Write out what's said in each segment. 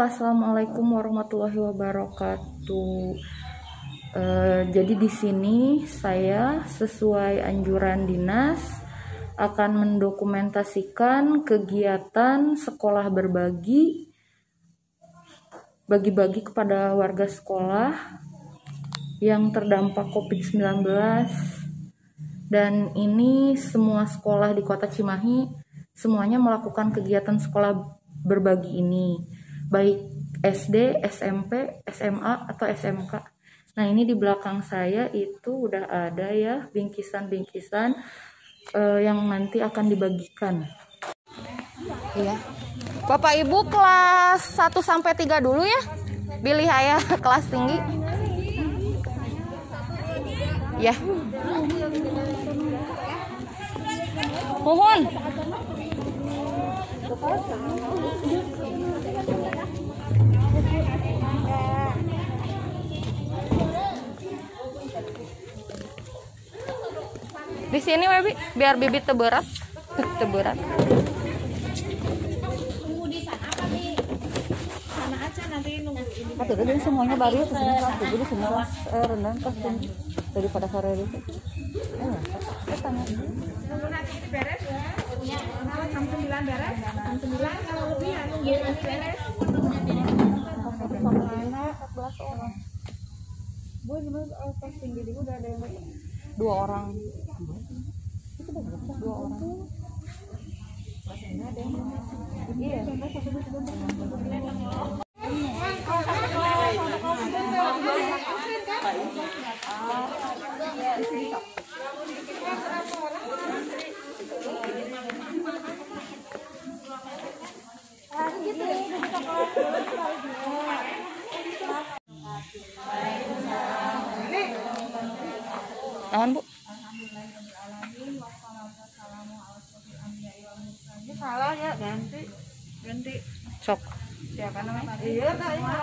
Assalamualaikum warahmatullahi wabarakatuh. Jadi di sini saya sesuai anjuran dinas akan mendokumentasikan kegiatan sekolah berbagi, bagi-bagi kepada warga sekolah yang terdampak COVID-19. Dan ini semua sekolah di Kota Cimahi semuanya melakukan kegiatan sekolah berbagi ini, baik SD, SMP, SMA, atau SMK. Nah, ini di belakang saya itu udah ada ya bingkisan-bingkisan yang nanti akan dibagikan. Iya. Bapak Ibu kelas 1 sampai 3 dulu ya. Pilih saya kelas tinggi. Ya. Mohon. Di sini Webi, biar bibit teberat. Teberat. Tunggu di sana apa nih? Sana aja nanti nunggu ini. Tapi jadi semuanya baru ya kesini satu, jadi semua rendang pas daripada sore itu. Tunggu nanti beres ya. Kalau jam 9 beres, jam 9 kalau lebih ya nunggu nanti beres. Sama 14 orang. Boy bener pas tinggi itu udah ada yang 2 orang. Itu udah 2 orang. Masih ada yang iya. Naon, Bu? Ini salah ya, ganti. Sok. Siapa namanya? Iya, tanya.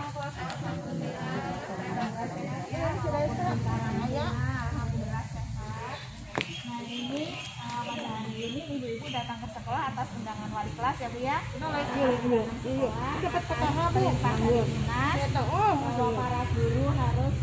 Alhamdulillah sehat. Nah ini pada hari ini ibu-ibu datang ke sekolah atas undangan wali kelas ya Bu ya. Iya. Dapat pertama Bu. Dinas. Bahwa para guru harus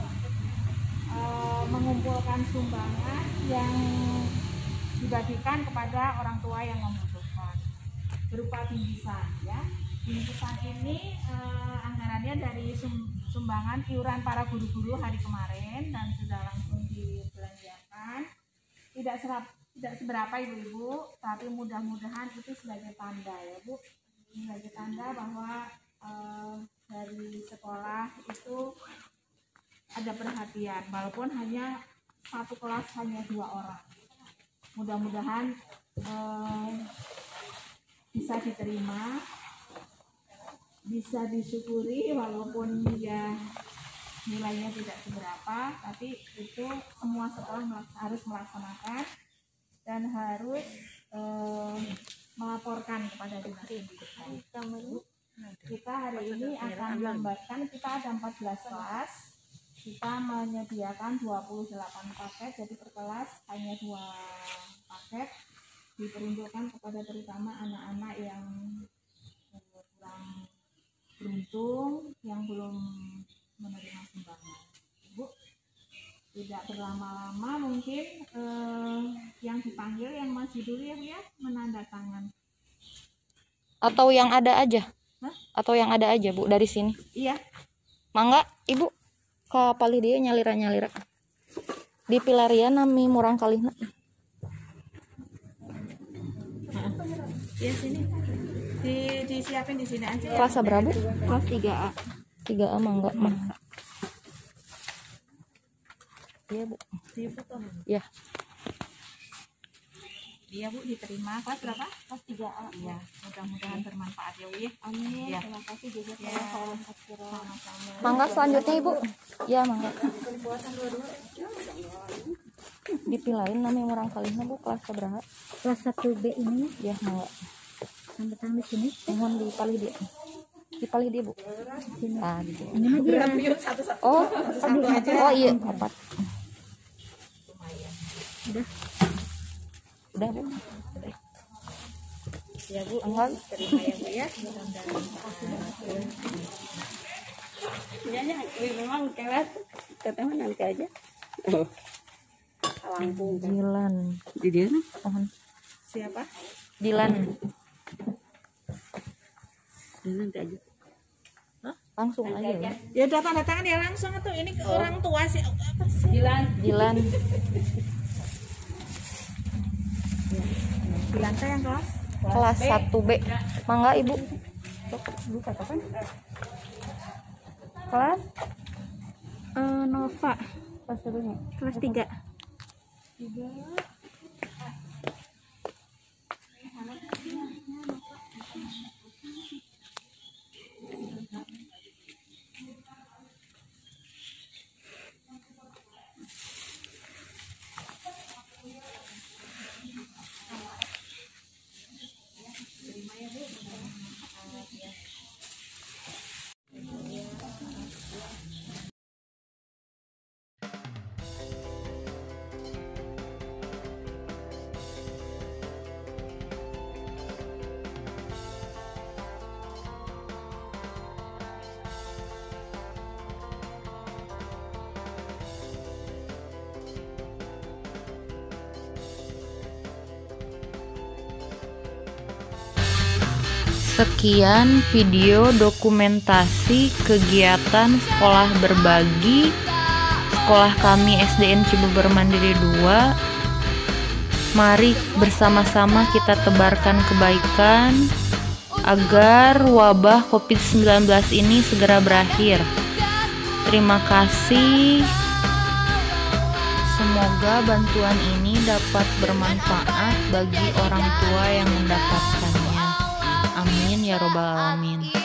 mengumpulkan sumbangan yang dibagikan kepada orang tua yang membutuhkan berupa bingkisan ya. Bingkisan ini anggarannya dari sumbangan iuran para guru-guru hari kemarin dan sudah langsung dibelanjakan. Tidak seberapa ibu-ibu, tapi mudah-mudahan itu sebagai tanda ya Bu, sebagai tanda bahwa dari sekolah itu ada perhatian, walaupun hanya satu kelas hanya 2 orang. Mudah-mudahan bisa diterima, bisa disyukuri, walaupun ya nilainya tidak seberapa, tapi itu semua sekolah harus melaksanakan dan harus melaporkan kepada dinas pendidikan. Kita hari ini akan melambatkan, kita ada 14 kelas. Kita menyediakan 28 paket, jadi per kelas hanya 2 paket, diperuntukkan kepada terutama anak-anak yang kurang beruntung, yang belum menerima sumbangan. Bu, tidak berlama-lama, mungkin yang dipanggil yang masih dulu ya Bu ya, menandatangan. Atau yang ada aja? Hah? Atau yang ada aja Bu dari sini? Iya. Mangga Ibu ka palih dia nyalira-nyalira. Di pilarian nami murang kalihna. Ya sini. Disiapin di sini aja. Kelas berapa? Kelas 3A. 3A mangga mah. Iya Bu. Ya. Iya Bu, diterima. Kelas berapa? Kelas 3A. Ya, mudah-mudahan bermanfaat ya Bu ya. Amin. Ya. Terima kasih juga ya. Sama-sama. Mangga selanjutnya Ibu. Ya mangga. Dipilarin nami murang kalihna Bu, kelas berapa? Kelas 1B ini Ya mangga. sampai di sini. Mohon dipalih dia. Dipalih dia Bu. Ah, gitu. Ini mah dia. Oh, oh iya, 4. Udah. Udah Bu. Ya Bu, Enggak. terima ya Bu ya. Ya, memang kewet. Ketemu nanti aja. Oh. Langsung. Dilan. Di dia nih. Mohon. Siapa? Dilan. Nanti aja. Langsung aja. Ya. Ya udah tanda tangan ya langsung tuh. Ini ke orang tua sih. Apa sih? Dilan. Dilan teh yang kelas? Kelas 1B. Mangga Ibu. Buka kapan? Kelas Nova, Pas dulunya. kelas 3. Sekian video dokumentasi kegiatan sekolah berbagi sekolah kami SDN Cibeber Mandiri 2. Mari bersama-sama kita tebarkan kebaikan agar wabah COVID-19 ini segera berakhir. Terima kasih. Semoga bantuan ini dapat bermanfaat bagi orang tua yang mendapatkannya. Amin ya robbal alamin.